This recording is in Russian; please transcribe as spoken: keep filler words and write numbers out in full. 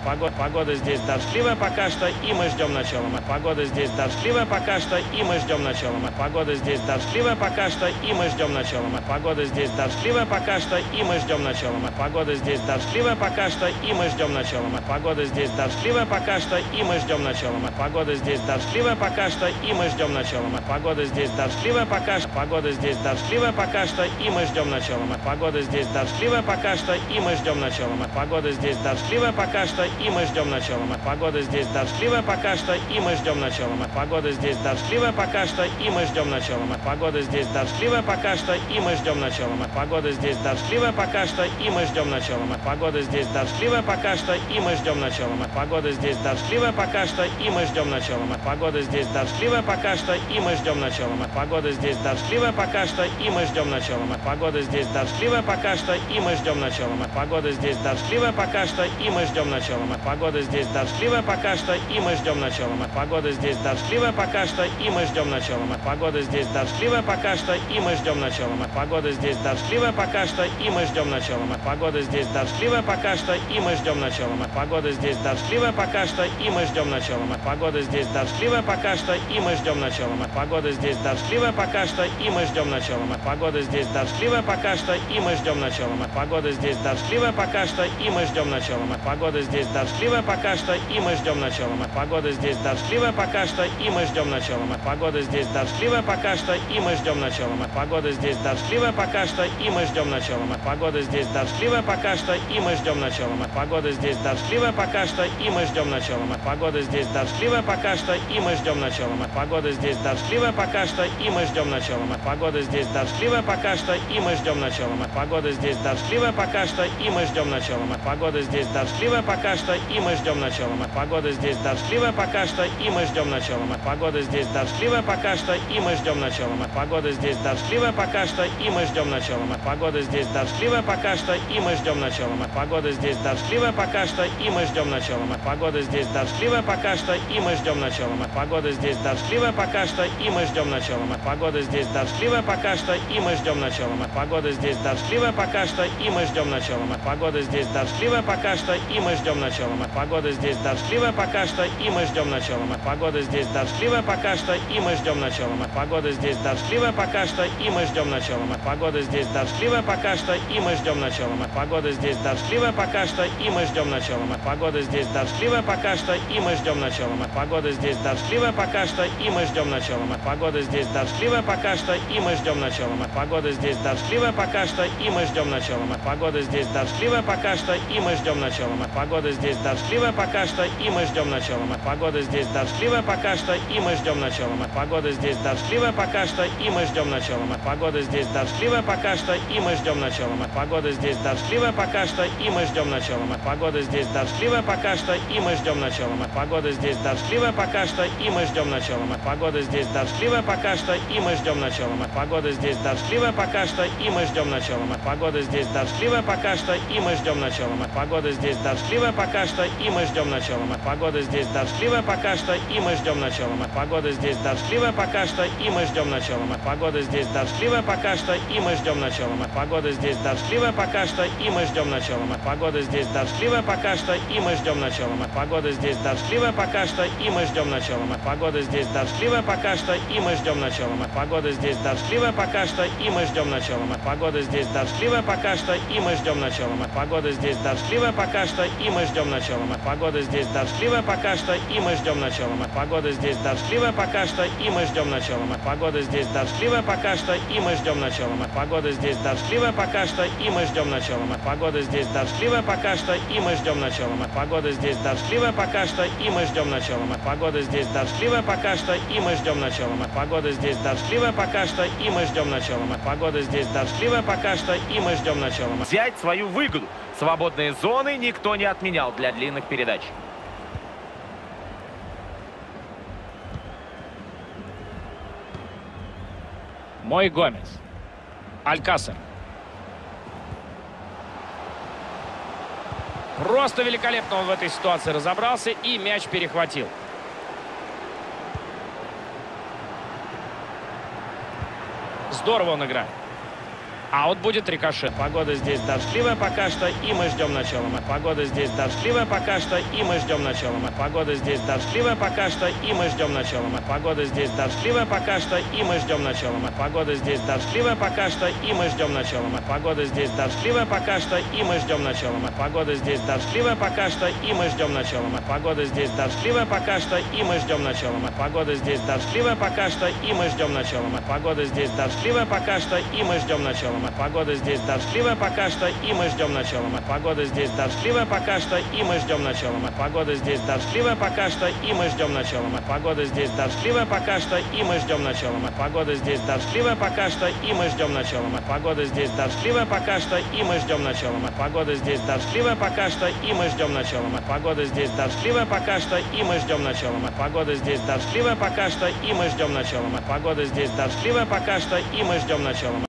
Погода, погода здесь дождливая пока что, и мы ждем начала. Погода здесь дождливая пока что, и мы ждем начала. Погода здесь дождливая пока что, и мы ждем начала. Погода здесь дождливая пока что, и мы ждем начала. Погода здесь дождливая пока что, и мы ждем начала. Погода здесь дождливая пока что, и мы ждем начала. Погода здесь дождливая пока что, и мы ждем начала. Погода здесь дождливая пока что, погода здесь дождливая пока что, и мы ждем начала. Погода здесь дождливая пока что, и мы ждем начала. Погода здесь дождливая пока что, и мы ждем начала. Погода здесь дождливая пока что, и мы ждем начала. Погода здесь дождливая пока что, и мы ждем начала. Погода здесь дождливая пока что, и мы ждем начала. Погода здесь дождливая пока что, и мы ждем начала. Погода здесь дождливая пока что, и мы ждем начала. Погода здесь дождливая пока что, и мы ждем начала. Погода здесь дождливая пока что, и мы ждем начала. Погода здесь дождливая пока что, и мы ждем начала. Погода здесь дождливая пока что, и мы ждем начала. Погода здесь дождливая пока что, и мы ждем начала. Погода здесь дождливая пока что, и мы ждем начала. Погода здесь дождливая пока что, и мы ждем начала. Погода здесь дождливая пока что, и мы ждем начала. Погода здесь дождливая пока что, и мы ждем начала. Погода здесь дождливая пока что, и мы ждем начала. Погода здесь дождливая пока что, и мы ждем начала. Погода здесь дождливая пока что, и мы ждем начала. Погода здесь дождливая пока что, и мы ждем начала. Погода здесь дождливая пока что, и мы ждем начала. Погода здесь дождливая пока что, и мы ждем начала. Погода здесь дождливая пока что, и мы ждем начала. Погода здесь дождливая пока что, и мы ждем начала. Погода здесь дождливая пока что, и мы ждем начала. Погода здесь дождливая пока что, и мы ждем начала. Погода здесь дождливая пока что, и мы ждем начала. Погода здесь дождливая пока что, и мы ждем начала. Погода здесь дождливая пока что, и мы ждем начала. Погода здесь дождливая пока что, и мы ждем начала. Погода здесь дождливая пока что, и мы ждем начала. Погода здесь дождливая пока что, и мы ждем начала. Погода здесь дождливая пока что, и мы ждем начала. Погода здесь дождливая пока что, и мы ждем начала. Погода здесь дождливая пока что, и мы ждем начала. Погода здесь дождливая пока что, и мы ждем начала. Погода здесь дождливая пока что, и мы ждем начала. Погода здесь дождливая пока что, и мы ждем начала. Погода здесь дождливая пока что, и мы ждем начала. Погода здесь дождливая пока что, и мы ждем начала. Погода здесь дождливая пока что, и мы ждем начала. Погода здесь дождливая пока что, и мы ждем начала. Погода здесь дождливая пока что, и мы ждем начала. Погода здесь дождливая пока что, и мы ждем начала. Погода здесь дождливая пока что, и мы ждем начала. Погода здесь дождливая пока что, и мы ждем начала. Погода здесь дождливая пока что, и мы ждем начала. Погода здесь дождливая пока что, и мы ждем начала. Погода здесь дождливая пока что, и мы ждем начала. Погода здесь дождливая пока что, и мы ждем начала. Погода здесь дождливая пока что, и мы ждем начала. Погода здесь дождливая пока что, и мы ждем начала. Погода здесь дождливая пока что, и мы ждем начала. Погода здесь дождливая пока что, и мы ждем начала. Погода здесь дождливая пока что, и мы ждем начала. Погода здесь дождливая пока что, и мы ждем начала. Погода здесь дождливая пока что, и мы ждем начала. Погода здесь дождливая пока что, и мы ждем начала. Погода здесь дождливая пока что, и мы ждем начала. Погода здесь дождливая пока что, и мы ждем начала. Погода здесь дождливая пока что, и мы ждем начала. Погода здесь дождливая пока что, и мы ждем начала. Погода здесь дождливая пока что, и мы ждем начала. Погода здесь дождливая пока что, и мы ждем начала. Погода здесь дождливая пока что, и мы ждем начала. Погода здесь дождливая пока что, и мы ждем начала. Погода здесь дождливая пока что, и мы ждем начала. Погода здесь дождливая пока что, и мы ждем начала. Погода здесь дождливая пока что, и мы ждем начала. Погода здесь дождливая пока что, и мы ждем начала. Погода здесь дождливая пока что, и мы ждем начала. Погода здесь дождливая пока что, и мы ждем начала. Погода здесь дождливая пока что, и мы ждем начала. Погода здесь дождливая пока что, и мы ждем начала. Погода здесь дождливая пока что, и мы ждем начала. Погода здесь дождливая пока что, и мы ждем начала. Погода здесь дождливая пока что, и мы ждем начала. Погода здесь дождливая пока что, и мы ждем начала. Погода здесь дождливая пока что, и мы ждем начала. Погода здесь дождливая пока что, и мы ждем начала. Погода здесь дождливая пока что, и мы ждем начала. Погода здесь дождливая пока что, и мы ждем начала. Погода здесь дождливая пока что, и мы ждем начала. Взять свою выгоду. Свободные зоны никто не отменял для длинных передач. Мой Гомес. Алькасер. Просто великолепно он в этой ситуации разобрался и мяч перехватил. Здорово он играет. А вот будет рикошет. Погода здесь дождливая пока что, и мы ждем начала. Погода здесь дождливая пока что, и мы ждем начала. Погода здесь дождливая пока что, и мы ждем начала. Погода здесь дождливая пока что, и мы ждем начала. Погода здесь дождливая пока что, и мы ждем начала. Погода здесь дождливая пока что, и мы ждем начала. Погода здесь дождливая пока что, и мы ждем начала. Погода здесь дождливая пока что, и мы ждем начала. Погода здесь дождливая пока что, и мы ждем начала. Погода здесь дождливая пока что, и мы ждем начала. Погода здесь дождливая пока что, и мы ждем начала. Погода здесь дождливая пока что, и мы ждем начала. Погода здесь дождливая пока что, и мы ждем начала. Погода здесь дождливая пока что, и мы ждем начала. Погода здесь дождливая пока что, и мы ждем начала. Погода здесь дождливая пока что, и мы ждем начала. Погода здесь дождливая пока что, и мы ждем начала. Погода здесь дождливая пока что, и мы ждем начала. Погода здесь дождливая пока что, и мы ждем начала. Погода здесь дождливая пока что, и мы ждем начала.